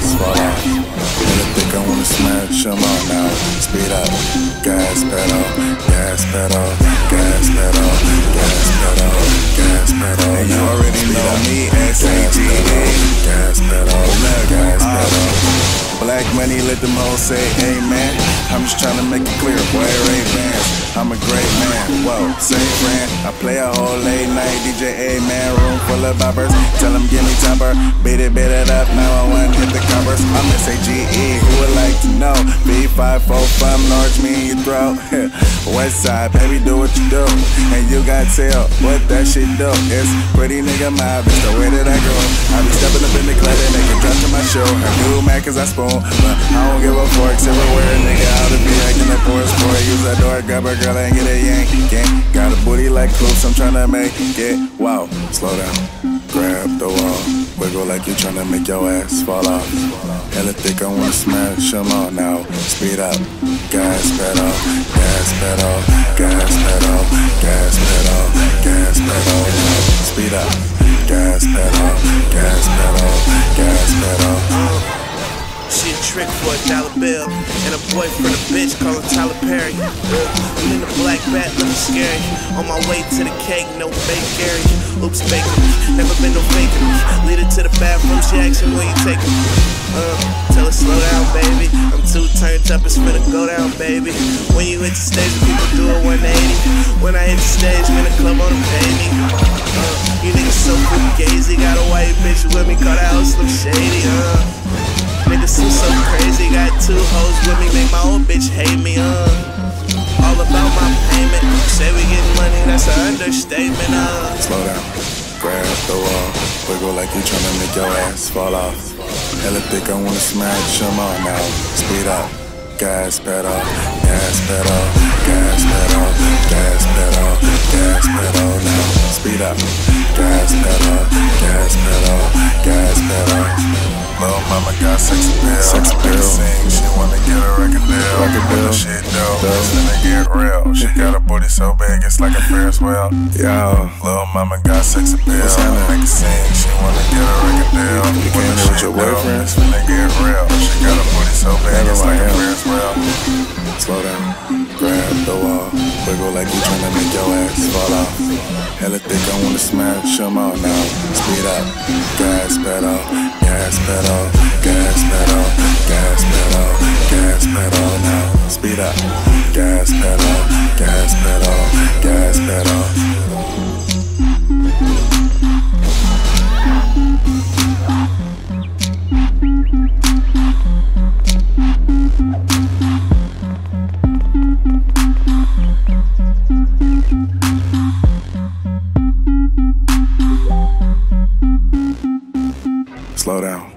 ass fall off. And I think I wanna smash them all now. Speed up, gas pedal, gas pedal, gas pedal, gas pedal, gas pedal. And you already know me, S-A-G-E. Gas pedal, gas pedal. Black money, let them hoes say amen. I'm just tryna make it clear, boy, Ray-Bans. I'm a great man, whoa, say friend. I play a whole late night DJ, man, room full of boppers. Tell them give me topper, beat it up, now I want hit the covers. I'm S-A-G-E, who would like to know? B545, large me in your throat. West side, baby, do what you do. And you got tell what that shit do. It's pretty nigga mob, it's the way that I go. I be stepping up in the club and they can drop to my show. I do mad cause I spoon, but I don't give a fork. Everywhere, nigga, out of be acting like Forrest Boy. Use that door, grab a girl and get a yank. Got a booty like Coops, I'm tryna make it. Wow, slow down, grab the wall. Wiggle like you tryna make your ass fall off. Hella thick, I wanna smash them all now. Speed up, gas pedal, gas pedal, gas pedal, gas pedal, gas pedal. Speed up, gas pedal, gas pedal, gas pedal. She a trick for $1 bill, and a boyfriend a bitch call her Tyler Perry. I'm in the black bat looking scary. On my way to the cake, no bakery. Oops, bakery, never been no fakery. Lead her to the bathroom, she asks me where you taking me. Tell her slow down, baby. I'm too turned up, it's finna go down, baby. When you hit the stage, people do a 180. When I hit the stage, man, the club wanna pay me. You niggas so fugazi, got a white bitch with me, call that house look shady, Niggas seem so crazy, got 2 hoes with me, make my old bitch hate me, All about my payment, say we getting money, that's an understatement, Slow down, grab the wall, wiggle like you tryna make your ass fall off. Hella thick, I wanna smash them all now. Speed up, gas pedal, gas pedal, gas pedal, gas pedal, gas pedal now. Speed up, gas pedal, gas pedal, gas pedal. Lil' mama got sexy pills, sing, she wanna get a record deal, shit dope, it's finna get real. She got a booty so big, it's like a Ferris wheel. Yo, lil' mama got sexy pills, make it sing, she wanna get a record deal. You came in with your boyfriend, it's finna get real. She got a booty so big, it's like a Ferris wheel. Slow down, grab the wall, wiggle like you tryna make your ass fall off. Hella thick, I wanna smash them all now. Speed up, gas pedal, gas pedal, gas pedal, gas pedal, gas pedal now. Speed up, gas pedal, gas pedal, gas pedal. Slow down.